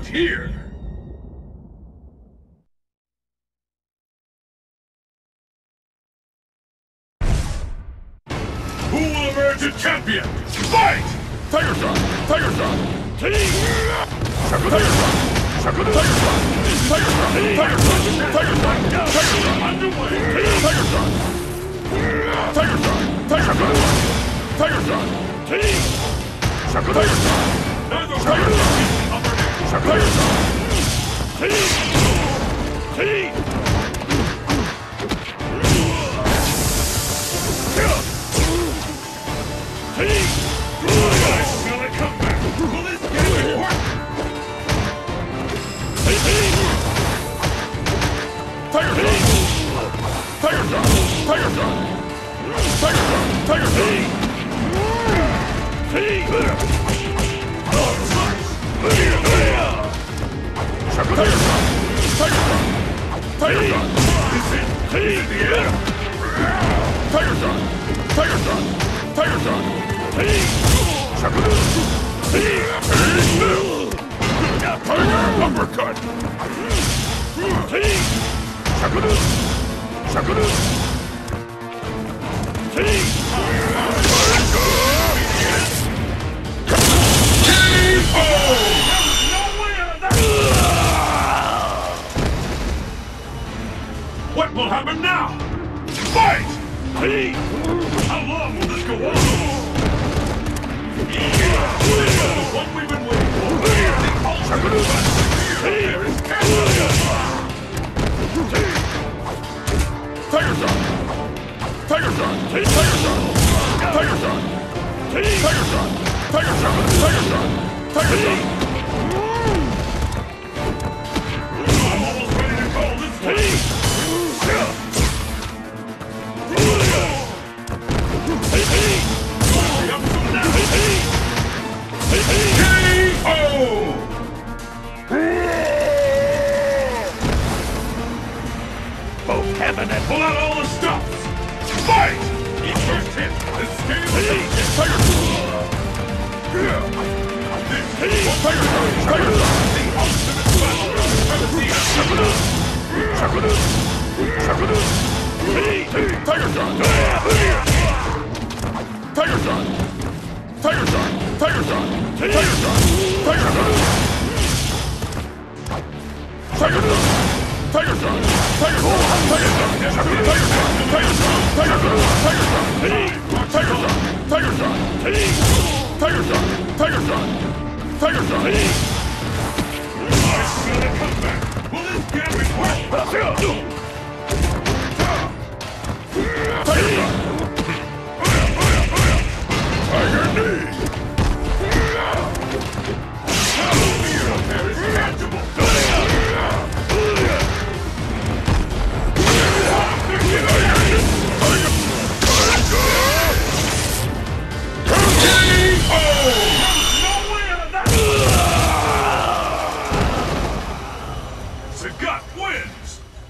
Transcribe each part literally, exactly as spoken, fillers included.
stopped here. Who will emerge a champion? Fight! Tiger Shot! Tiger Shot! Tiger Shot! Tiger Shot! Tiger Shot! Tiger Shot! Tiger Shot! Tiger Shot! Underway! Tiger Shot! Tiger Shot! Tiger Shot! Tiger Shot! Tiger Shot! Tiger Shot! Tiger Shot! Tiger Shot! Tiger Shot! Tiger Shot! Tiger Shot! Tiger Shot! Tiger Shot! Tiger Shot! Tiger Shot! Is it? Is it the end? Tiger Shot! Tiger Shot! Tiger Shot! Tiger Uppercut! Sagat! What will happen now? Fight! How long will this go on? This is the one we've been waiting for. There is Tiger Shot! Tiger Shot! Tiger Shot! Tiger Shot! Tiger Shot! Tiger Shot! Tiger Shot! Tiger Shot! I'm almost ready to call this one! K O! Both heaven and pull out all the stops! Fight! Each first hit, the scale is Tiger Shot! This is Tiger Shot! Tiger Shot! The ultimate battle of the Sagat! Sagat! Sagat! Tiger Shot! Tiger Shot! Tiger Shot! Tiger Shot! Tiger Shot! Tiger Shot! Tiger Shot! Tiger Shot! Tiger Shot! Tiger Shot! Tiger Shot! Tiger Shot! Tiger Shot! Tiger Shot! Tiger Shot! Tiger Shot! Tiger Shot! Tiger Shot! I smell a comeback! Will this gambit work? Tiger Shot! Tiger knee! There is tangible! Sagat wins!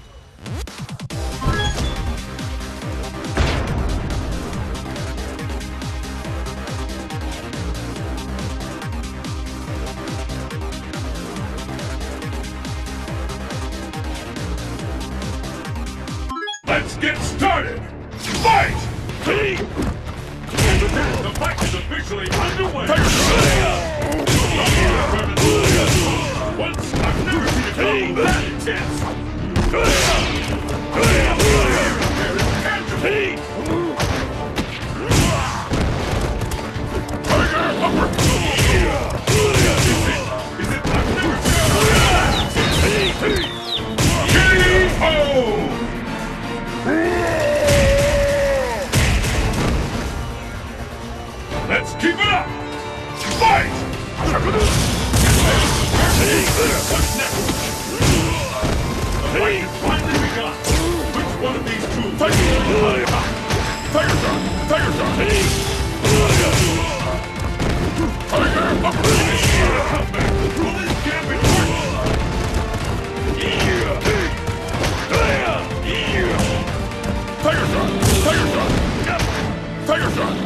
Let's get started! Fight! The fight is officially underway! Once I've never seen a combo that intense! Tiger uppercut! Is it? I've never seen a K O! Let's keep it up! Fight! What's next? The fight has finally begun! Which one of these two? Tiger Shot! Tiger Shot! Tiger Shot! Tiger uppercut! Will this gambit work? Tiger Shot! Tiger Shot! Tiger Shot!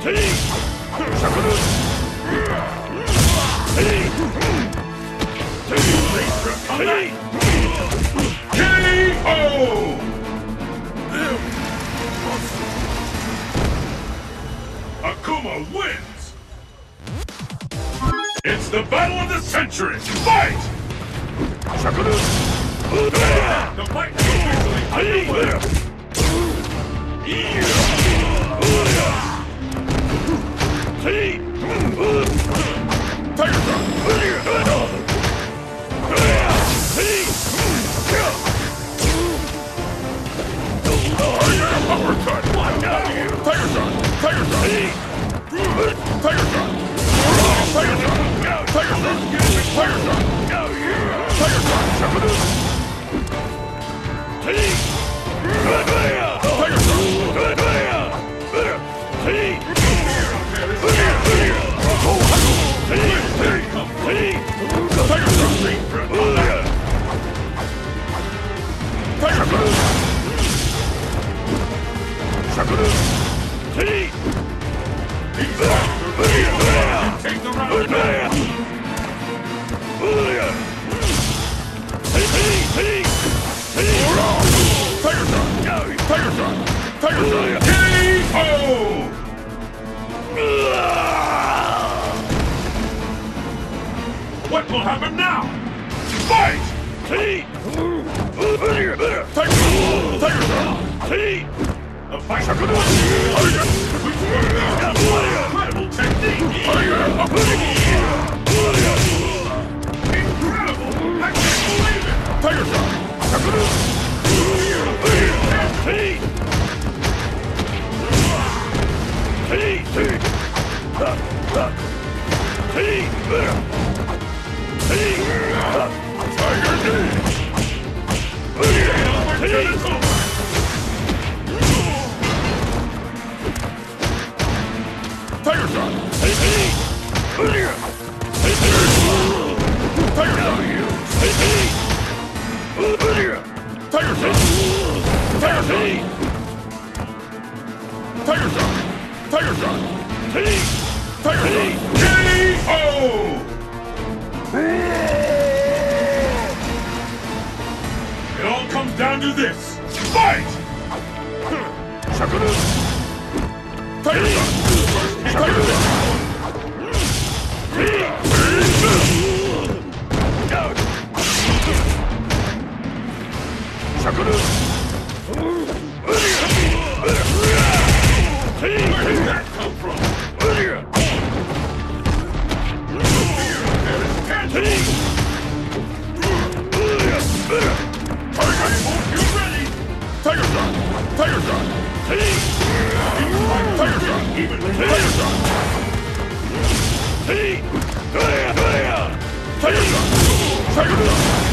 Tiger Shot! on that! K O! Akuma wins! It's the battle of the century! Fight! The fight is officially underway! Tiger Drop! Uppercut! Tiger Drop! Tiger Drop! Tiger Drop! Tiger Drop! Tiger Drop! Tiger Drop! Tiger Drop! Tiger Drop! Take the round. Tiger Shot! Tiger Shot! Tiger Shot! K O! What will happen now? Fight! Tiger Shot! Tiger Shot! The fight! Incredible technique! Incredible! I can't believe it! Tiger Shot! Tiger Shot! Tiger Shot! Tiger Shot! Tiger Shot! Tiger Shot! Tiger Shot! K O! It all comes down to this. Fight! Tiger Shot! Tiger Shot! Tiger Shot! Where did that come from? You ready? Tiger Shot! Tiger Shot! Tiger Shot! Even Tiger Shot! Tiger Shot! Tiger Shot!